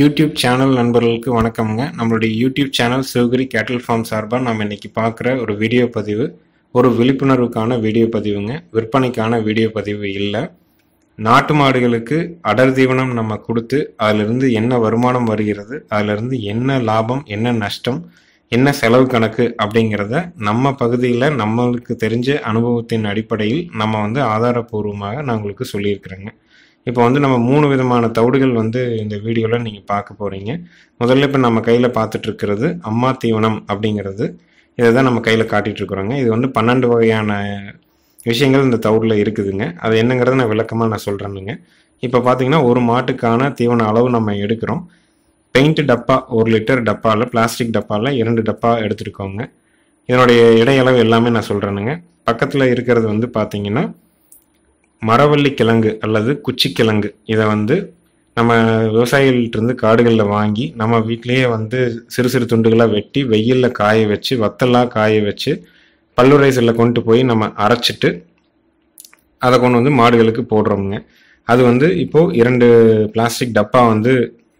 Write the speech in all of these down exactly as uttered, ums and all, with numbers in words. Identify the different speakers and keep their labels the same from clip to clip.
Speaker 1: YouTube channel நண்பர்களுக்கு வணக்கம்ங்க. நம்மளுடைய யூடியூப் சேனல் சிவகிரி கேட்டில் ஃபார்ம் சார்பாக நம்ம இன்னைக்கு பார்க்குற ஒரு வீடியோ பதிவு ஒரு விழிப்புணர்வுக்கான வீடியோ பதிவுங்க. விற்பனைக்கான வீடியோ பதிவு இல்லை. நாட்டு மாடுகளுக்கு அடர் தீவனம் நம்ம கொடுத்து அதிலிருந்து என்ன வருமானம் வருகிறது, அதிலிருந்து என்ன லாபம், என்ன நஷ்டம், என்ன செலவு கணக்கு அப்படிங்கிறத நம்ம பகுதியில் நம்மளுக்கு தெரிஞ்ச அனுபவத்தின் அடிப்படையில் நம்ம வந்து ஆதாரபூர்வமாக நான் உங்களுக்கு சொல்லியிருக்கிறேங்க. இப்போ வந்து நம்ம மூணு விதமான தவிடுகள் வந்து இந்த வீடியோவில் நீங்கள் பார்க்க போகிறீங்க. முதல்ல இப்போ நம்ம கையில் பார்த்துட்டு இருக்கிறது அம்மா தீவனம் அப்படிங்கிறது. இதை தான் நம்ம கையில் காட்டிகிட்டு இருக்கிறோங்க. இது வந்து பன்னெண்டு வகையான விஷயங்கள் இந்த தவிடில் இருக்குதுங்க. அது என்னங்கிறத நான் விளக்கமாக நான் சொல்கிறேனுங்க. இப்போ பார்த்தீங்கன்னா ஒரு மாட்டுக்கான தீவன அளவு நம்ம எடுக்கிறோம். பெயிண்ட் டப்பா ஒரு லிட்டர் டப்பாவில், பிளாஸ்டிக் டப்பாவில் இரண்டு டப்பா எடுத்துருக்கோங்க. இதனுடைய இடையளவு எல்லாமே நான் சொல்கிறேனுங்க. பக்கத்தில் இருக்கிறது வந்து பார்த்தீங்கன்னா மரவள்ளி கிழங்கு அல்லது குச்சி கிழங்கு. இதை வந்து நம்ம விவசாயிகள்கிட்டருந்து காடுகளில் வாங்கி நம்ம வீட்டிலேயே வந்து சிறு சிறு துண்டுகளாக வெட்டி வெயிலில் காய வச்சு வத்தலாக காய வச்சு பல்லுரைசலில் கொண்டு போய் நம்ம அரைச்சிட்டு அதை கொண்டு வந்து மாடுகளுக்கு போடுறோமுங்க. அது வந்து இப்போது இரண்டு பிளாஸ்டிக் டப்பா வந்து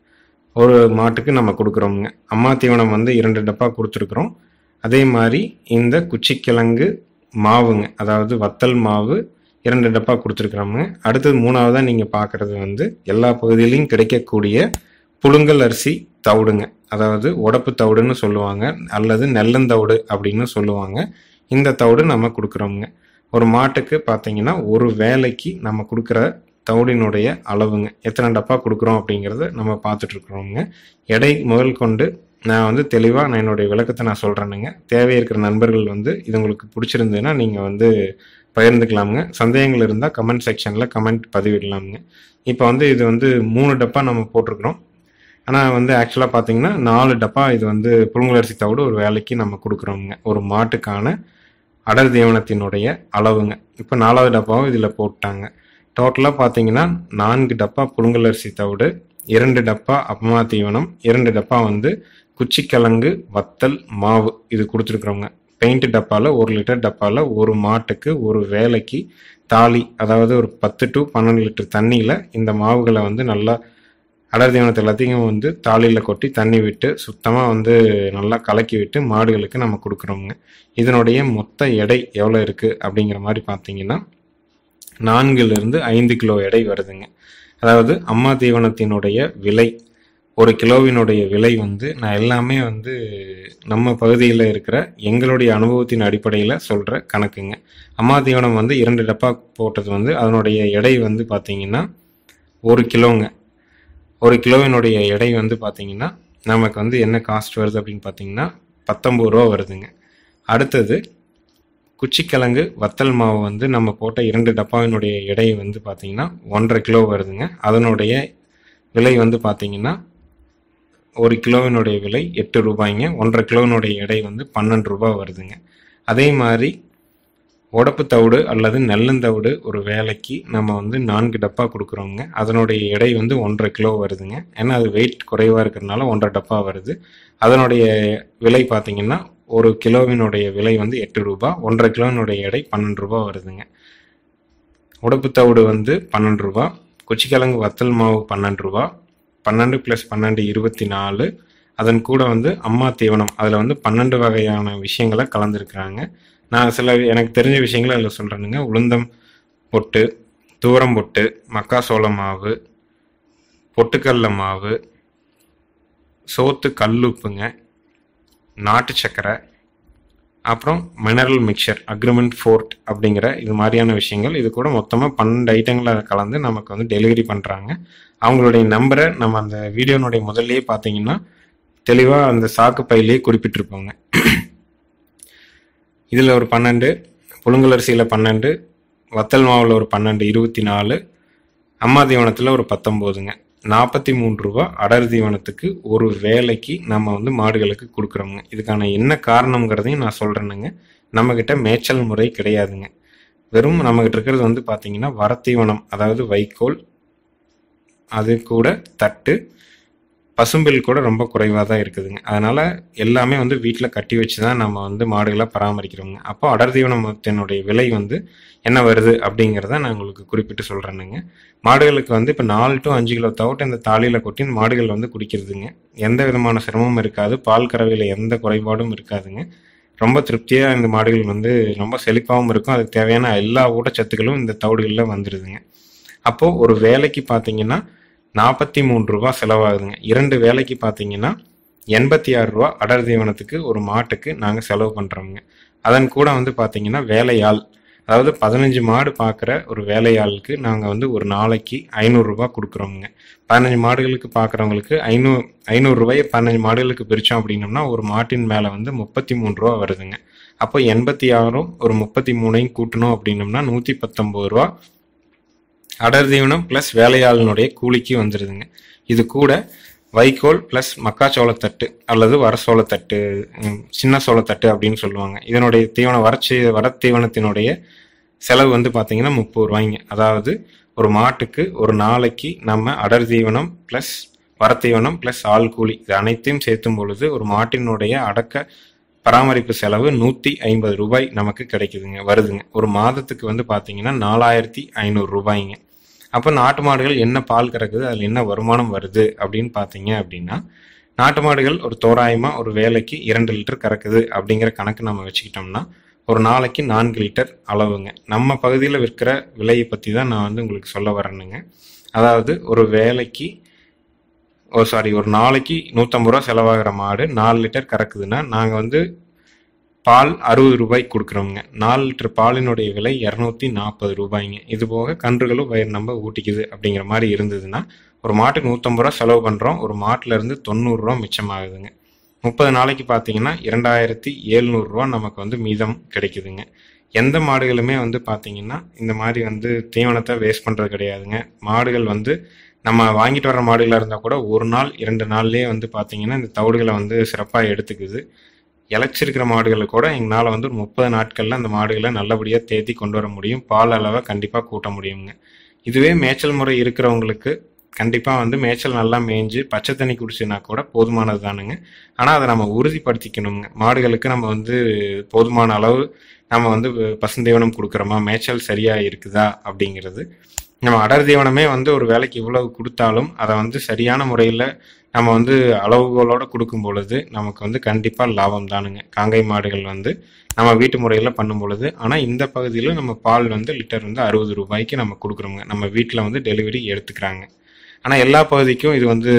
Speaker 1: ஒரு மாட்டுக்கு நம்ம கொடுக்குறோமுங்க. அம்மா தீவனம் வந்து இரண்டு டப்பா கொடுத்துருக்குறோம். அதே மாதிரி இந்த குச்சிக்கிழங்கு மாவுங்க, அதாவது வத்தல் மாவு இரண்டு டப்பா கொடுத்துருக்குறோங்க. அடுத்தது மூணாவதாக நீங்கள் பார்க்குறது வந்து எல்லா பகுதியிலையும் கிடைக்கக்கூடிய புழுங்கல் அரிசி தவிடுங்க, அதாவது உடப்பு தவிடுன்னு சொல்லுவாங்க அல்லது நெல்லந்தவிடு அப்படின்னு சொல்லுவாங்க. இந்த தவிடு நம்ம கொடுக்குறோமுங்க. ஒரு மாட்டுக்கு பார்த்தீங்கன்னா ஒரு வேலைக்கு நம்ம கொடுக்குற தவிடினுடைய அளவுங்க, எத்தனை டப்பா கொடுக்குறோம் அப்படிங்கிறத நம்ம பார்த்துட்ருக்குறோங்க. எடை முதல் கொண்டு நான் வந்து தெளிவாக நான் என்னுடைய விளக்கத்தை நான் சொல்கிறேனுங்க. தேவை இருக்கிற நண்பர்கள் வந்து இது உங்களுக்கு பிடிச்சிருந்ததுன்னா நீங்கள் வந்து பகிர்ந்துக்கலாமுங்க. சந்தேகங்கள் இருந்தால் கமெண்ட் செக்ஷனில் கமெண்ட் பதிவிடலாமுங்க. இப்போ வந்து இது வந்து மூணு டப்பா நம்ம போட்டிருக்கிறோம். ஆனால் வந்து ஆக்சுவலாக பார்த்தீங்கன்னா நாலு டப்பா இது வந்து புழுங்கலரிசி தவிடு ஒரு வேலைக்கு நம்ம கொடுக்குறோமுங்க. ஒரு மாட்டுக்கான அடர் தீவனத்தினுடைய அளவுங்க. இப்போ நாலாவது டப்பாவும் இதில் போட்டாங்க. டோட்டலாக பார்த்தீங்கன்னா நான்கு டப்பா புழுங்கலரிசி தவிடு, இரண்டு டப்பா அம்மா தீவனம், இரண்டு டப்பா வந்து குச்சிக்கிழங்கு வத்தல் மாவு இது கொடுத்துருக்குறோங்க. பெயிண்ட் டப்பாவில் ஒரு லிட்டர் டப்பாவில் ஒரு மாட்டுக்கு ஒரு வேலைக்கு தாலி, அதாவது ஒரு பத்து டு பன்னெண்டு லிட்டர் தண்ணியில் இந்த மாவுகளை வந்து நல்லா அடர் தீவனத்தை எல்லாத்தையும் வந்து தாலியில் கொட்டி தண்ணி விட்டு சுத்தமாக வந்து நல்லா கலக்கி விட்டு மாடுகளுக்கு நம்ம கொடுக்குறோங்க. இதனுடைய மொத்த எடை எவ்வளோ இருக்குது அப்படிங்கிற மாதிரி பார்த்தீங்கன்னா நான்குலேருந்து ஐந்து கிலோ எடை வருதுங்க. அதாவது அம்மா தீவனத்தினுடைய விலை, ஒரு கிலோவினுடைய விலை வந்து நான் எல்லாமே வந்து நம்ம பகுதியில் இருக்கிற எங்களுடைய அனுபவத்தின் அடிப்படையில் சொல்கிற கணக்குங்க. அம்மா தீவனம் வந்து இரண்டு டப்பா போட்டது வந்து அதனுடைய எடை வந்து பார்த்தீங்கன்னா ஒரு கிலோங்க. ஒரு கிலோவினுடைய எடை வந்து பார்த்தீங்கன்னா நமக்கு வந்து என்ன காஸ்ட் வருது அப்படின்னு பார்த்தீங்கன்னா பத்தொம்பது ரூபா வருதுங்க. அடுத்தது குச்சிக்கிழங்கு வத்தல் மாவு வந்து நம்ம போட்ட இரண்டு டப்பாவினுடைய எடை வந்து பார்த்தீங்கன்னா ஒன்றரை கிலோ வருதுங்க. அதனுடைய விலை வந்து பார்த்தீங்கன்னா ஒரு கிலோவினுடைய விலை எட்டு ரூபாய்ங்க. ஒன்றரை கிலோவினுடைய எடை வந்து பன்னெண்டு ரூபாய் வருதுங்க. அதே மாதிரி உடப்பு தவிடு அல்லது நெல்லந்தவிடு ஒரு வேலைக்கு நம்ம வந்து நான்கு டப்பா கொடுக்குறோங்க. அதனுடைய எடை வந்து ஒன்றரை கிலோ வருதுங்க. ஏன்னா அது வெயிட் குறைவாக இருக்கிறதுனால ஒன்றரை டப்பா வருது. அதனுடைய விலை பார்த்தீங்கன்னா ஒரு கிலோவினுடைய விலை வந்து எட்டு ரூபாய், ஒன்றரை கிலோவினுடைய எடை பன்னெண்டு ரூபாய் வருதுங்க. உடப்பு தவிடு வந்து பன்னெண்டு ரூபா, குச்சிக்கிழங்கு வத்தல் மாவு பன்னெண்டு ரூபா, பன்னெண்டு ப்ளஸ் பன்னெண்டு இருபத்தி நாலு. அதன் கூட வந்து அம்மா தீவனம் அதில் வந்து பன்னெண்டு வகையான விஷயங்களை கலந்துருக்குறாங்க. நான் சில எனக்கு தெரிஞ்ச விஷயங்களை அதில் சொல்கிறேனுங்க. உளுந்தம் பொட்டு, தூரம் பொட்டு, மக்காசோள மாவு, பொட்டுக்கடல மாவு, சோத்து கல்லுப்புங்க, நாட்டு சக்கரை, அப்புறம் மினரல் மிக்சர் அக்ரிமெண்ட் ஃபோர்ட் அப்படிங்கிற இது மாதிரியான விஷயங்கள். இது கூட மொத்தமாக பன்னெண்டு ஐட்டங்களை கலந்து நமக்கு வந்து டெலிவரி பண்ணுறாங்க. அவங்களுடைய நம்பரை நம்ம அந்த வீடியோனுடைய முதல்லையே பார்த்தீங்கன்னா தெளிவாக அந்த சாக்கு பையிலேயே குறிப்பிட்டிருப்போங்க. இதில் ஒரு பன்னெண்டு, புழுங்கலரிசியில் பன்னெண்டு, வத்தல் மாவில் ஒரு பன்னெண்டு இருபத்தி நாலு, அம்மா தீவனத்தில் ஒரு பத்தொம்போதுங்க. நாற்பத்தி மூன்று ரூபா அடர் தீவனத்துக்கு ஒரு வேலைக்கு நம்ம வந்து மாடுகளுக்கு கொடுக்குறோங்க. இதுக்கான என்ன காரணங்கிறதையும் நான் சொல்கிறேனுங்க. நம்மக்கிட்ட மேய்ச்சல் முறை கிடையாதுங்க. வெறும் நம்மக்கிட்ட இருக்கிறது வந்து பார்த்தீங்கன்னா வரத்தீவனம், அதாவது வைக்கோல், அது கூட தட்டு, பசும்பில் கூட ரொம்ப குறைவாக தான் இருக்குதுங்க. அதனால் எல்லாமே வந்து வீட்டில் கட்டி வச்சு தான் நம்ம வந்து மாடுகளை பராமரிக்கிறோங்க. அப்போ அடர் தீவனத்தினுடைய விலை வந்து என்ன வருது அப்படிங்கிறத நான் உங்களுக்கு குறிப்பிட்டு சொல்கிறேனுங்க. மாடுகளுக்கு வந்து இப்போ நாலு டு அஞ்சு கிலோ தவிட்டு இந்த தாலியில் கொட்டி மாடுகள் வந்து குடிக்கிறதுங்க. எந்த விதமான சிரமமும் இருக்காது. பால் கறவையில் எந்த குறைபாடும் இருக்காதுங்க. ரொம்ப திருப்தியாக இந்த மாடுகள் வந்து ரொம்ப செழிப்பாகவும் இருக்கும். அதுக்கு தேவையான எல்லா ஊட்டச்சத்துக்களும் இந்த தவிடுகளில் வந்துடுதுங்க. அப்போது ஒரு வேலைக்கு பார்த்தீங்கன்னா நாற்பத்தி மூணு ரூபா செலவாகுதுங்க. இரண்டு வேலைக்கு பார்த்தீங்கன்னா எண்பத்தி ஆறு ரூபா அடர் தீவனத்துக்கு ஒரு மாட்டுக்கு நாங்கள் செலவு பண்ணுறோங்க. அதன் கூட வந்து பார்த்தீங்கன்னா வேலையாள், அதாவது பதினஞ்சு மாடு பார்க்குற ஒரு வேலையாளுக்கு நாங்கள் வந்து ஒரு நாளைக்கு ஐநூறுரூபா கொடுக்குறோமுங்க. பதினஞ்சு மாடுகளுக்கு பார்க்குறவங்களுக்கு ஐநூறு ஐநூறுரூவாயை பதினஞ்சு மாடுகளுக்கு பிரித்தோம் அப்படின்னோம்னா ஒரு மாட்டின் மேலே வந்து முப்பத்தி மூணு ரூபா வருதுங்க. அப்போ எண்பத்தி ஆறும் ஒரு முப்பத்தி மூணையும் கூட்டணும் அப்படின்னோம்னா நூற்றி பத்தொம்பது ரூபா அடர் தீவனம் ப்ளஸ் வேலையாளினுடைய கூலிக்கு வந்துடுதுங்க. இது கூட வைக்கோல் ப்ளஸ் மக்காச்சோளத்தட்டு அல்லது வரசோளத்தட்டு, சின்ன சோளத்தட்டு அப்படின்னு சொல்லுவாங்க. இதனுடைய தீவனம் வரச்சி வர தீவனத்தினுடைய செலவு வந்து பார்த்தீங்கன்னா முப்பது ரூபாய்ங்க. அதாவது ஒரு மாட்டுக்கு ஒரு நாளைக்கு நம்ம அடர் தீவனம் ப்ளஸ் வரத்தீவனம் ப்ளஸ் ஆள் கூலி இது அனைத்தையும் சேர்த்தும் பொழுது ஒரு மாட்டினுடைய அடக்க பராமரிப்பு செலவு நூற்றி ஐம்பது ரூபாய் நமக்கு கிடைக்குதுங்க, வருதுங்க. ஒரு மாதத்துக்கு வந்து பார்த்தீங்கன்னா நாலாயிரத்தி ஐநூறு ரூபாய்ங்க. அப்போ நாட்டு மாடுகள் என்ன பால் கறக்குது, அதில் என்ன வருமானம் வருது அப்படின்னு பார்த்தீங்க அப்படின்னா, நாட்டு மாடுகள் ஒரு தோராயமாக ஒரு வேலைக்கு இரண்டு லிட்டர் கறக்குது அப்படிங்கிற கணக்கு நம்ம வச்சுக்கிட்டோம்னா ஒரு நாளைக்கு நான்கு லிட்டர் அளவுங்க. நம்ம பகுதியில் விற்கிற விலையை பற்றி தான் நான் வந்து உங்களுக்கு சொல்ல வரேனுங்க. அதாவது ஒரு வேலைக்கு ஓ சாரி ஒரு நாளைக்கு நூற்றம்பது ரூபா செலவாகிற மாடு நாலு லிட்டர் கறக்குதுன்னா நாங்கள் வந்து பால் அறுபது ரூபாய்க்கு கொடுக்குறோங்க. நாலு லிட்டர் பாலினுடைய விலை இரநூத்தி நாற்பது ரூபாய்ங்க. இது போக கன்றுகளும் வயிறு நம்ம ஊட்டிக்குது அப்படிங்கிற மாதிரி இருந்ததுன்னா ஒரு மாட்டுக்கு நூற்றம்பது ரூபா செலவு பண்ணுறோம். ஒரு மாட்டிலேருந்து தொண்ணூறுரூவா மிச்சமாகுதுங்க. முப்பது நாளைக்கு பார்த்தீங்கன்னா இரண்டாயிரத்தி எழுநூறுரூவா நமக்கு வந்து மீதம் கிடைக்குதுங்க. எந்த மாடுகளுமே வந்து பார்த்தீங்கன்னா இந்த மாதிரி வந்து தீவனத்தை வேஸ்ட் பண்ணுறது கிடையாதுங்க. மாடுகள் வந்து நம்ம வாங்கிட்டு வர்ற மாடுகளாக இருந்தால் கூட ஒரு நாள் இரண்டு நாள்லேயே வந்து பார்த்தீங்கன்னா இந்த தவிடுகளை வந்து சிறப்பாக எடுத்துக்குது. இழைச்சிருக்கிற மாடுகளை கூட எங்களால் வந்து ஒரு முப்பது நாட்களில் அந்த மாடுகளை நல்லபடியாக தேத்தி கொண்டு வர முடியும். பால் அளவை கண்டிப்பாக கூட்ட முடியுங்க. இதுவே மேய்ச்சல் முறை இருக்கிறவங்களுக்கு கண்டிப்பாக வந்து மேய்ச்சல் நல்லா மேய்ஞ்சு பச்சை தண்ணி குடிச்சுனா கூட போதுமானது தானுங்க. ஆனால் அதை நம்ம உறுதிப்படுத்திக்கணுங்க. மாடுகளுக்கு நம்ம வந்து போதுமான அளவு நம்ம வந்து பசுந்தீவனம் கொடுக்குறோமா, மேய்ச்சல் சரியாக இருக்குதா அப்படிங்கிறது. நம்ம அடர் தீவனமே வந்து ஒரு வேலைக்கு இவ்வளவு கொடுத்தாலும் அதை வந்து சரியான முறையில் நம்ம வந்து அளவுகளோடு கொடுக்கும் பொழுது நமக்கு வந்து கண்டிப்பாக லாபம் தானுங்க. காங்கை மாடுகள் வந்து நம்ம வீட்டு முறையில் பண்ணும் பொழுது. ஆனால் இந்த பகுதியில் நம்ம பால் வந்து லிட்டர் வந்து அறுபது ரூபாய்க்கு நம்ம கொடுக்குறோங்க. நம்ம வீட்டில் வந்து டெலிவரி எடுத்துக்கிறாங்க. ஆனால் எல்லா பகுதிக்கும் இது வந்து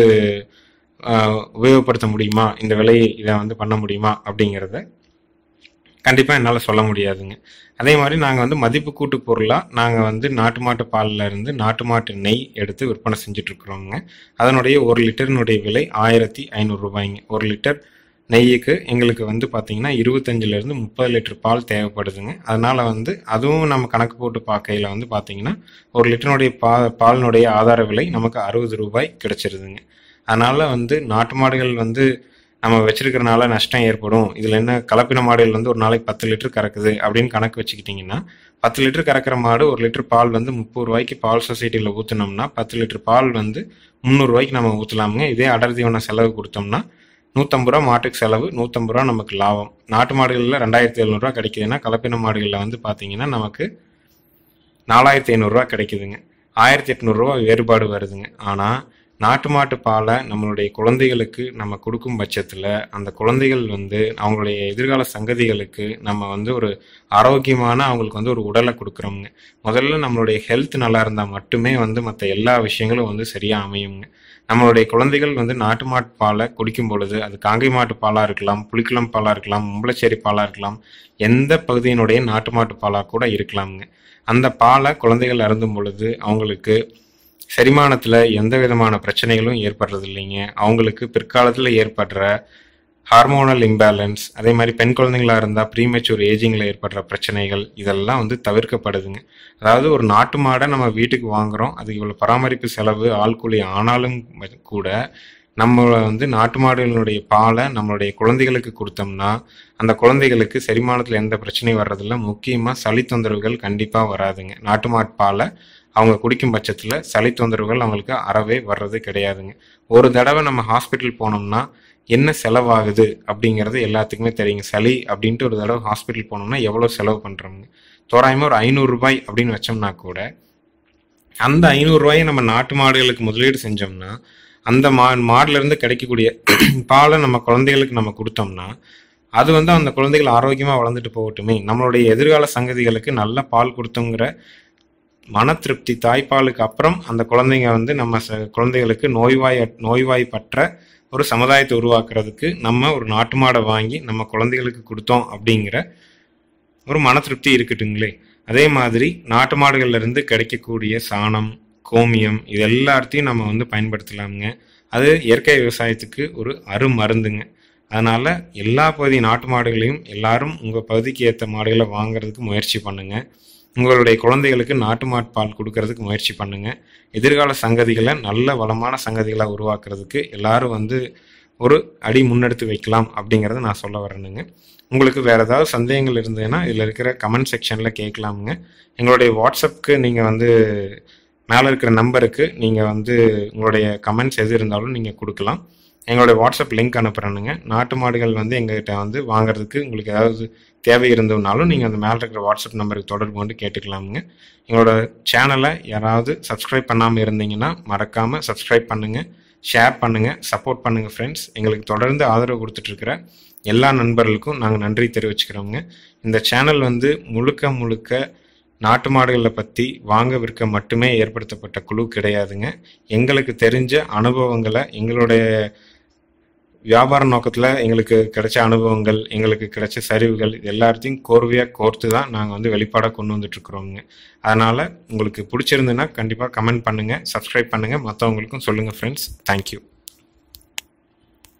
Speaker 1: உபயோகப்படுத்த முடியுமா, இந்த விலையை இதை வந்து பண்ண முடியுமா அப்படிங்கிறத கண்டிப்பாக என்னால் சொல்ல முடியாதுங்க. அதே மாதிரி நாங்கள் வந்து மதிப்பு கூட்டு பொருளாக நாங்கள் வந்து நாட்டு மாட்டு பாலில் இருந்து நாட்டு மாட்டு நெய் எடுத்து விற்பனை செஞ்சுட்ருக்குறோங்க. அதனுடைய ஒரு லிட்டரினுடைய விலை ஆயிரத்தி ஐநூறு ரூபாய்ங்க. ஒரு லிட்டர் நெய்யுக்கு எங்களுக்கு வந்து பார்த்திங்கன்னா இருபத்தஞ்சிலேருந்து முப்பது லிட்டர் பால் தேவைப்படுதுங்க. அதனால் வந்து அதுவும் நம்ம கணக்கு போட்டு பார்க்கையில் வந்து பார்த்திங்கன்னா ஒரு லிட்டருடைய பா பாலினுடைய ஆதார விலை நமக்கு அறுபது ரூபாய் கிடச்சிருதுங்க. அதனால் வந்து நாட்டு மாடுகள் வந்து நம்ம வச்சிருக்கிறனால நஷ்டம் ஏற்படும், இதில் என்ன கலப்பின மாடுகள் வந்து ஒரு நாளைக்கு பத்து லிட்டர் கறக்குது அப்படின்னு கணக்கு வச்சுக்கிட்டிங்கன்னா பத்து லிட்டர் கறக்கிற மாடு ஒரு லிட்டர் பால் வந்து முப்பது ரூபாய்க்கு பால் சொசைட்டியில் ஊற்றினோம்னா பத்து லிட்டர் பால் வந்து முந்நூறுரூவாய்க்கு நம்ம ஊற்றலாமுங்க. இதே அடர் தீவன செலவு கொடுத்தோம்னா நூற்றம்பது ரூபா மாட்டுக்கு செலவு, நூற்றம்பது ரூபா நமக்கு லாபம். நாட்டு மாடுகளில் ரெண்டாயிரத்தி எழுநூறுவா கிடைக்குதுன்னா கலப்பின மாடுகளில் வந்து பார்த்தீங்கன்னா நமக்கு நாலாயிரத்தி ஐநூறுரூவா கிடைக்குதுங்க. ஆயிரத்தி எட்நூறுரூவா வேறுபாடு வருதுங்க. ஆனால் நாட்டு மாட்டு பாலை நம்மளுடைய குழந்தைகளுக்கு நம்ம கொடுக்கும் பட்சத்தில் அந்த குழந்தைகள் வந்து அவங்களுடைய எதிர்கால சங்கதிகளுக்கு நம்ம வந்து ஒரு ஆரோக்கியமான அவங்களுக்கு வந்து ஒரு உடலை கொடுக்குறோங்க. முதல்ல நம்மளுடைய ஹெல்த் நல்லா இருந்தால் மட்டுமே வந்து மற்ற எல்லா விஷயங்களும் வந்து சரியாக அமையுங்க. நம்மளுடைய குழந்தைகள் வந்து நாட்டு மாட்டு பாலை குடிக்கும் பொழுது அது காங்கை மாட்டு பாலாக இருக்கலாம், புலிக்குளம் பாலாக இருக்கலாம், மும்பளச்சேரி பாலாக இருக்கலாம், எந்த பகுதியினுடைய நாட்டு மாட்டு பாலாக கூட இருக்கலாமுங்க. அந்த பாலை குழந்தைகள் அருந்தும் பொழுது அவங்களுக்கு செரிமானத்தில் எந்த விதமான பிரச்சனைகளும் ஏற்படுறது இல்லைங்க. அவங்களுக்கு பிற்காலத்தில் ஏற்படுற ஹார்மோனல் இம்பேலன்ஸ், அதே மாதிரி பெண் குழந்தைங்களா இருந்தால் ப்ரீமெச்சூர் ஏஜிங்கில் ஏற்படுற பிரச்சனைகள் இதெல்லாம் வந்து தவிர்க்கப்படுதுங்க. அதாவது ஒரு நாட்டு மாடை நம்ம வீட்டுக்கு வாங்குகிறோம், அது இவ்வளோ பராமரிப்பு செலவு ஆள்கூலி ஆனாலும் கூட நம்ம வந்து நாட்டு மாடுகளுடைய பாலை நம்மளுடைய குழந்தைகளுக்கு கொடுத்தோம்னா அந்த குழந்தைகளுக்கு செரிமானத்தில் எந்த பிரச்சனையும் வர்றதில்ல. முக்கியமாக சளி தொந்தரவுகள் கண்டிப்பாக வராதுங்க. நாட்டு மாட்டு பாலை அவங்க குடிக்கும் பட்சத்தில் சளி தொந்தரவுகள் அவங்களுக்கு அறவே வர்றது கிடையாதுங்க. ஒரு தடவை நம்ம ஹாஸ்பிட்டல் போனோம்னா என்ன செலவாகுது அப்படிங்கிறது எல்லாத்துக்குமே தெரியுங்க. சளி அப்படின்ட்டு ஒரு தடவை ஹாஸ்பிட்டல் போனோம்னா எவ்வளோ செலவு பண்ணுறோங்க. தோராயமாக ஒரு ஐநூறுரூபாய் அப்படின்னு வச்சோம்னா கூட அந்த ஐநூறுரூவாயை நம்ம நாட்டு மாடுகளுக்கு முதலீடு செஞ்சோம்னா அந்த மா மாடுலேருந்து கிடைக்கக்கூடிய பாலை நம்ம குழந்தைகளுக்கு நம்ம கொடுத்தோம்னா அது வந்து அந்த குழந்தைகள் ஆரோக்கியமாக வளர்ந்துட்டு போகட்டுமே, நம்மளுடைய எதிர்கால சங்கதிகளுக்கு நல்ல பால் கொடுத்தோங்கிற மன திருப்தி, தாய்ப்பாலுக்கு அப்புறம் அந்த குழந்தைங்க வந்து நம்ம ச குழந்தைகளுக்கு நோய்வாய் நோய்வாய்ப்பற்ற ஒரு சமுதாயத்தை உருவாக்குறதுக்கு நம்ம ஒரு நாட்டு மாடை வாங்கி நம்ம குழந்தைகளுக்கு கொடுத்தோம் அப்படிங்கிற ஒரு மன திருப்தி இருக்கட்டுங்களே. அதே மாதிரி நாட்டு மாடுகள்லேருந்து கிடைக்கக்கூடிய சாணம், கோமியம் இது எல்லாத்தையும் நம்ம வந்து பயன்படுத்தலாமுங்க. அது இயற்கை விவசாயத்துக்கு ஒரு அருமருந்துங்க. அதனால் எல்லா பகுதி நாட்டு மாடுகளையும் எல்லாரும் உங்கள் பகுதிக்கு ஏற்ற மாடுகளை வாங்கிறதுக்கு முயற்சி பண்ணுங்கள். உங்களுடைய குழந்தைகளுக்கு நாட்டு மாட்பால் கொடுக்கறதுக்கு முயற்சி பண்ணுங்கள். எதிர்கால சங்கதிகளை நல்ல வளமான சங்கதிகளை உருவாக்குறதுக்கு எல்லாரும் வந்து ஒரு அடி முன்னெடுத்து வைக்கலாம் அப்படிங்கிறத நான் சொல்ல வரேனுங்க. உங்களுக்கு வேறு ஏதாவது சந்தேகங்கள் இருந்ததுன்னா இதில் இருக்கிற கமெண்ட் செக்ஷனில் கேட்கலாமுங்க. எங்களுடைய வாட்ஸ்அப்புக்கு நீங்கள் வந்து மேலே இருக்கிற நம்பருக்கு நீங்கள் வந்து உங்களுடைய கமெண்ட்ஸ் எது இருந்தாலும் நீங்கள் கொடுக்கலாம். எங்களுடைய வாட்ஸ்அப் லிங்க் அனுப்புகிறேனுங்க. நாட்டு மாடுகள் வந்து எங்கள்கிட்ட வந்து வாங்குறதுக்கு உங்களுக்கு ஏதாவது தேவை இருந்ததுனாலும் நீங்கள் அந்த மேலே இருக்கிற வாட்ஸ்அப் நம்பருக்கு தொடர்பு கொண்டு கேட்டுக்கலாமுங்க. எங்களோட சேனலை யாராவது சப்ஸ்கிரைப் பண்ணாமல் இருந்தீங்கன்னா மறக்காமல் சப்ஸ்கிரைப் பண்ணுங்கள், ஷேர் பண்ணுங்கள், சப்போர்ட் பண்ணுங்கள் ஃப்ரெண்ட்ஸ். எங்களுக்கு தொடர்ந்து ஆதரவு கொடுத்துட்ருக்கிற எல்லா நண்பர்களுக்கும் நாங்கள் நன்றி தெரிவிச்சுக்கிறோங்க. இந்த சேனல் வந்து முழுக்க முழுக்க நாட்டு மாடுகளை பற்றி வாங்க விற்க மட்டுமே ஏற்படுத்தப்பட்ட குழு கிடையாதுங்க. எங்களுக்கு தெரிஞ்ச அனுபவங்களை, எங்களுடைய வியாபார நோக்கத்தில் எங்களுக்கு கிடைச்ச அனுபவங்கள், எங்களுக்கு கிடைச்ச சரிவுகள் இது எல்லாத்தையும் கோர்வையாக கோர்த்து தான் நாங்கள் வந்து வெளிப்பாடாக கொண்டு வந்துட்டுருக்குறோங்க. அதனால் உங்களுக்கு பிடிச்சிருந்துன்னா கண்டிப்பாக கமெண்ட் பண்ணுங்கள், சப்ஸ்கிரைப் பண்ணுங்கள், மற்றவங்களுக்கும் சொல்லுங்கள் ஃப்ரெண்ட்ஸ். தேங்க்யூ.